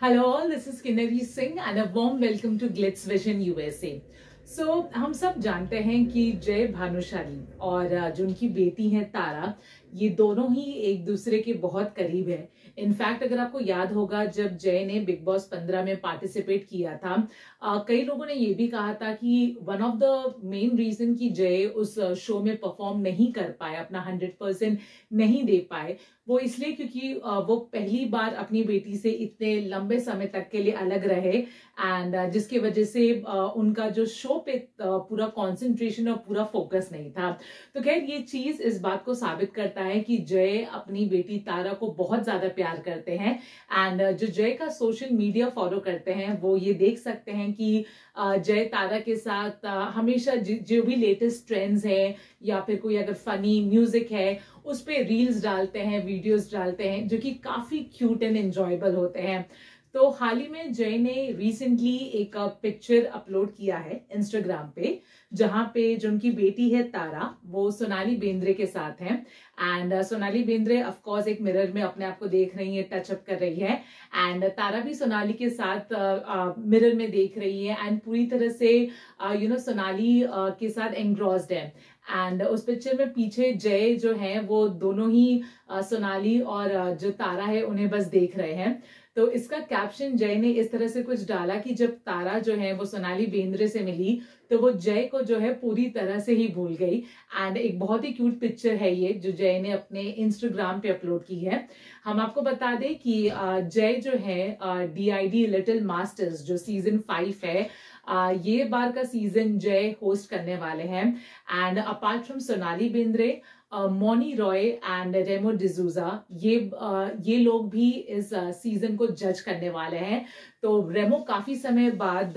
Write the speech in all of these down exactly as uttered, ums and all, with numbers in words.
Hello all, this is Kinnari Singh and a warm welcome to Glitz Vision U S A. So हम सब जानते हैं कि जय भानुशाली और जो उनकी बेटी है तारा, ये दोनों ही एक दूसरे के बहुत करीब है. इनफैक्ट अगर आपको याद होगा जब जय ने बिग बॉस पंद्रह में पार्टिसिपेट किया था, आ, कई लोगों ने ये भी कहा था कि one of the main reason कि जय उस शो में परफॉर्म नहीं कर पाए, अपना हंड्रेड परसेंट नहीं दे पाए, वो इसलिए क्योंकि वो पहली बार अपनी बेटी से इतने लंबे समय तक के लिए अलग रहे एंड जिसकी वजह से उनका जो शो पे पूरा कंसंट्रेशन और पूरा फोकस नहीं था. तो खैर ये चीज इस बात को साबित करता है कि जय अपनी बेटी तारा को बहुत ज्यादा प्यार करते हैं एंड जो जय का सोशल मीडिया फॉलो करते हैं वो ये देख सकते हैं कि जय तारा के साथ हमेशा जो भी लेटेस्ट ट्रेंड्स है या फिर कोई अगर फनी म्यूजिक है उस पे रील्स डालते हैं, वीडियोस डालते हैं जो कि काफी क्यूट एंड एंजॉयबल होते हैं. तो हाल ही में जय ने रिसेंटली एक पिक्चर अपलोड किया है इंस्टाग्राम पे जहां पे जो उनकी बेटी है तारा वो सोनाली बेंद्रे के साथ है and Sonali Bendre of course एक मिरर में अपने आप को देख रही है, टचअप कर रही है एंड तारा भी सोनाली के साथ मिरर में देख रही है एंड पूरी तरह से यू नो सोनाली uh, के साथ एंग्रॉस्ड है. एंड उस पिक्चर में पीछे जय जो है वो दोनों ही uh, सोनाली और uh, जो तारा है उन्हें बस देख रहे हैं. तो इसका कैप्शन जय ने इस तरह से कुछ डाला कि जब तारा जो है वो सोनाली बेंद्रे से मिली तो वो जय को जो है पूरी तरह से ही भूल गई एंड एक बहुत ही क्यूट पिक्चर है ये जो जय ने अपने इंस्टाग्राम पे अपलोड की है. हम आपको बता दें कि जय जो है D I D little masters जो सीजन फाइव है Uh, ये बार का सीजन जय होस्ट करने वाले हैं and apart from Sonali Bendre, Mouni Roy and Remo D'Souza ये uh, ये लोग भी इस सीजन uh, को जज करने वाले हैं. तो रेमो काफी समय बाद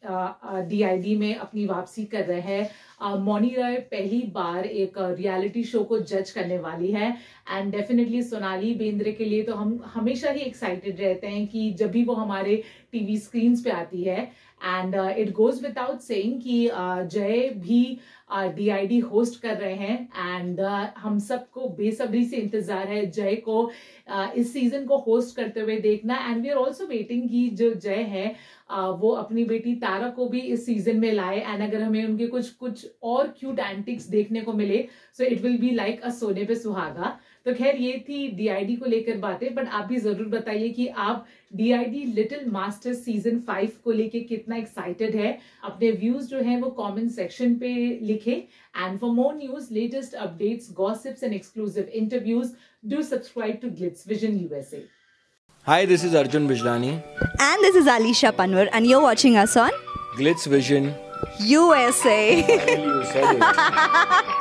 डी आई डी में अपनी वापसी कर रहे हैं. मोनी रॉय पहली बार एक रियलिटी शो को जज करने वाली है एंड डेफिनेटली सोनाली बेंद्रे के लिए तो हम हमेशा ही एक्साइटेड रहते हैं कि जब भी वो हमारे टीवी स्क्रीन पे आती है. And it goes without saying कि uh, जय भी डी आई डी होस्ट कर रहे हैं एंड uh, हम सबको बेसब्री से इंतजार है जय को uh, इस सीजन को होस्ट करते हुए देखना. And we are also waiting कि जो जय है uh, वो अपनी बेटी तारा को भी इस सीजन में लाए एंड अगर हमें उनके कुछ कुछ और क्यूट एंटिक्स देखने को मिले so it will be like a सोने पे सुहागा. तो खैर ये थी डी आई डी को लेकर बातें, बट आप भी जरूर बताइए कि आप D I D little masters season five को लेके कितना एक्साइटेड है. अपने व्यूज जो हैं वो कमेंट सेक्शन पे लिखें and for more news, latest updates, gossips and exclusive interviews, do subscribe to Glitz Vision U S A. Hi, this is Arjun Bijlani. And this is Alisha Panwar and you're watching us on Glitz Vision U S A. Finally, you said it.